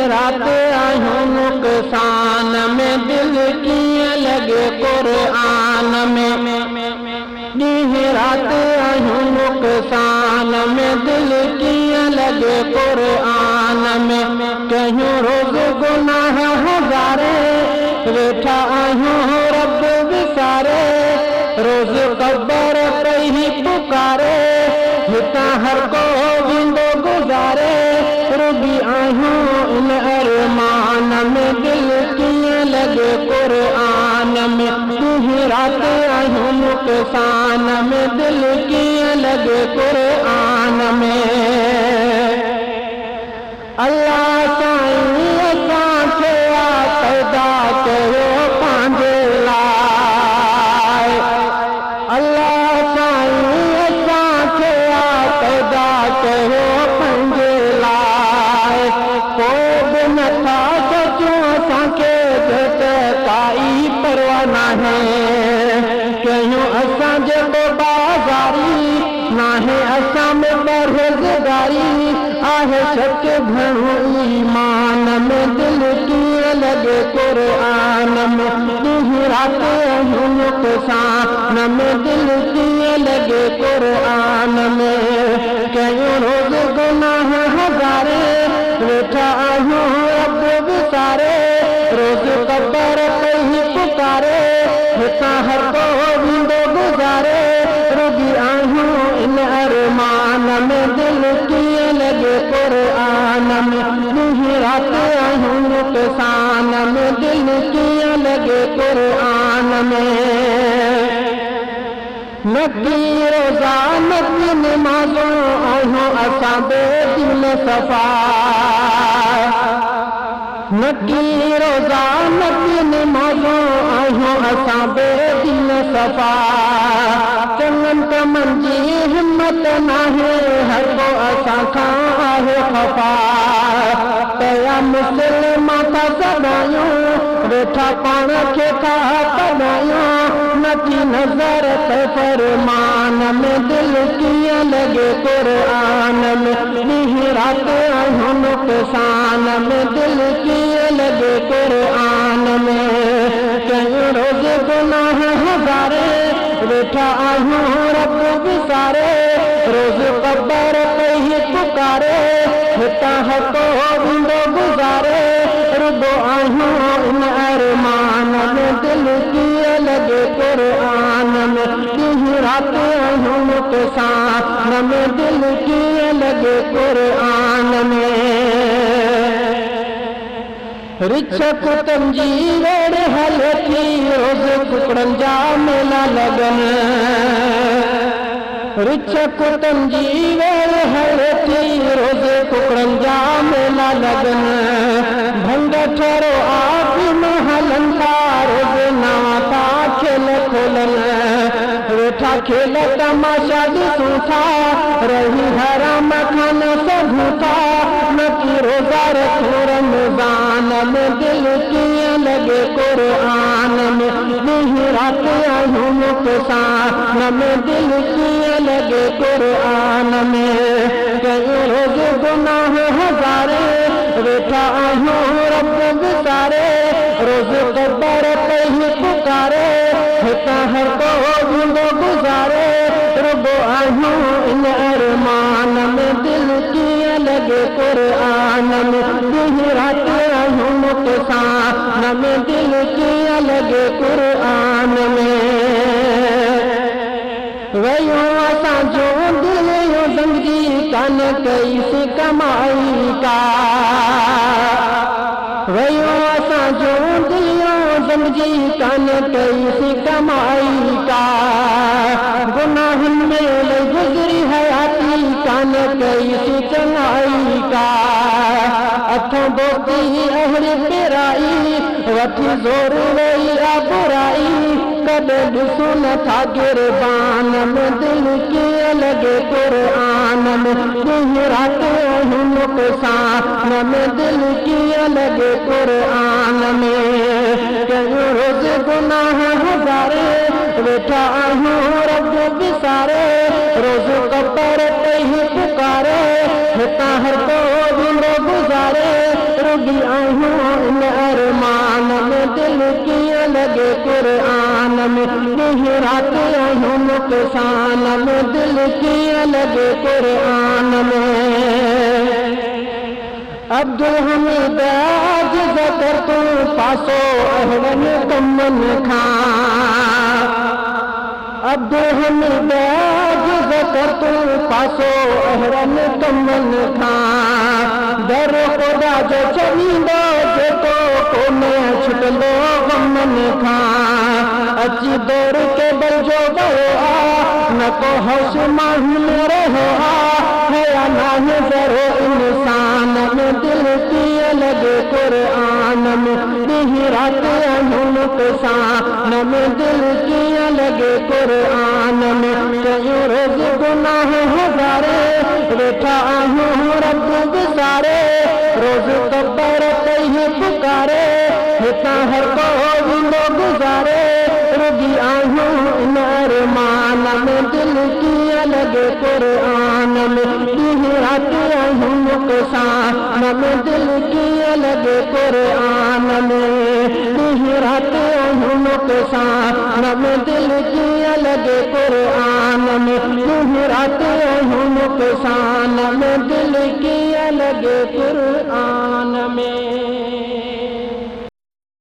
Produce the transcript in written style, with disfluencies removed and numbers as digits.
रात आहियूं नुक़सान में, दिल कीअं लॻे क़ुरान में। ॾींहुं रात आहियूं नुक़सान में, दिल कीअं लॻे क़ुरान में। कयूं रोज़ गुनाह हज़ारे, वेठा आहियूं रब विसारे, रोज़ क़बर पई पुकारे, हितां हर को वेंदो गुज़ारे। रुबी आहियूं इन अरमान में, दिल कीअं लॻे क़ुरान में। ॾींहुं रात आहियूं नुक़सान में, दिल कीअं लॻे क़ुरान में। अल्लाह साईं असांखे पैदा कयो पंहिंजे लाइ, अल्लाह साईं असांखे पैदा कयो पंहिंजे लाइ। कोई बि नथा सोचूं असांखे त काई परवाह नाहे, कयूं असां जेको बाज़ारी नाहे, असां में बेरोज़गारी आहे। शक घणो ईमान में, दिल कीअं लॻे क़ुरान में। ॾींहुं रात आहियूं नुक़सान में, दिल कीअं लॻे क़ुरान में। कयूं रोज़ गुनाह हज़ारे, वेठा आहियूं रब विसारे, रोज़ क़बर पई पुकारे, हितां हर को वेंदो गुज़ारे। रुबी आहियूं इन अरमान में, दिल कीअं लॻे क़ुरान में। ॾींहुं रात आहियूं नुक़सान में, दिल कीअं लॻे क़ुरान में। नकी रोज़ा नकी नमाज़ूं आहियूं असां बेदीन सफ़ा, नकी रोज़ा नकी नमाज़ूं आहियूं असां बेदीन सफ़ा। चङनि कमनि जी हिम्मत नाहे, हर को असां खां आहे ख़फ़ा। पया मुस्लिम था सॾायूं, वेठा पाण खे था कढायूं, नकी नज़र ते फरमान में, दिल कीअं लॻे क़ुरान में। ॾींहुं रात आहियूं नुक़सान में, दिल कीअं लॻे क़ुरान में। कयूं रोज़ गुनाह हज़ारे, वेठा आहियूं रब विसारे, रोज़ क़बर पई पुकारे, हितां हर को वेंदो गुज़ारे। रुबो आहियूं इन अरमान में, दिल कीअं लॻे क़ुरान में। ॾींहुं रात आहियूं नुक़सान में, दिल कीअं लॻे क़ुरान में। रिछ कुतनि जी वेड़ हले थी, रोज़ कुकड़नि जा मेला लॻनि, रिछ कुतनि जी वेड़ हले थी, रोज़ कुकड़नि जा मेला लॻनि। भंग ठहिरो आखि में हलनि था, रोज़ नवां था खेल खोलनि, वेठा खेल तमाशा ॾिसूं था, रही हराम खाना सघूं था। नकी रोज़ा रखूं रमज़ान में, दिल कीअं लॻे क़ुरान में। ॾींहुं रात आहियूं नुक़सान में, दिल कीअं लॻे क़ुरान में। कयूं रोज़ गुनाह हज़ारे, वेठा आहियूं रब विसारे, रोज़ क़बर पई पुकारे, हितां हर को वेंदो गुज़ारे। रुबो आहियूं इन अरमान में, दिल कीअं लॻे क़ुरान में। ॾींहुं रात आहियूं नुक़सान में, दिल कीअं लॻे क़ुरान में। वयूं असां जूं दिलियूं ज़ंगी कान कईसीं कमाई का, वयूं असां जूं दिलियूं ज़ंगी कान कईसीं कमाई का। गुनाहनि में गुज़री हयाती कान कईसीं चङाई का। अथों दोस्ती अहिड़ी पिराई, वठी ज़ोर वई आ बुराई, कॾहिं ॾिसूं नथा गिरबान में, दिल कीअं लॻे क़ुरान में। ॾींहुं रात आहियूं नुक़सान में, दिल कीअं लॻे क़ुरान में। कयूं रोज़ गुनाह हज़ारे, वेठा आहियूं रब विसारे, रोज़ क़बर पई पुकारे, हितां हर को विंदो गुज़ारे रुगी आहियूं इन अरमान में दिल कीअं लॻे क़ुरान में ॾींहुं राति आहियूं नुक़सान में दिल कीअं लॻे क़ुरान में अब्दुल हमीद आजिज़ कर तूं पासो अहिड़नि कमनि खां अब्दुल हमीद आजिज़ कर तूं पासो अहिड़नि कमनि खां दर ख़ुदा जो चवंदो जेको कोन्हे छुटंदो गमनि खां अची दौर केबल जो वियो आहे न को हौस माण्हू में रहियो आहे हया नाहे ज़रो इंसान में दिल कीअं लॻे क़ुरान में ॾींहुं राति आहियूं नुक़सान में दिल कीअं लॻे क़ुरान में कयूं रोज़ गुनाह हज़ारे वेठा आहियूं रब विसारे रोज़ क़बर ते ई पुकारे हितां हर को विंदो गुज़ारे रुगी आहियूं इन अरमान में दिल कीअं लॻे क़ुरान में ॾींहुं राति आहियूं नुक़सान में दिल कीअं लॻे क़ुरान में ॾींहुं राति आहियूं नुक़सान में दिल कीअं लॻे क़ुरान में ॾींहुं राति आहियूं नुक़सान में दिल कीअं लॻे क़ुरान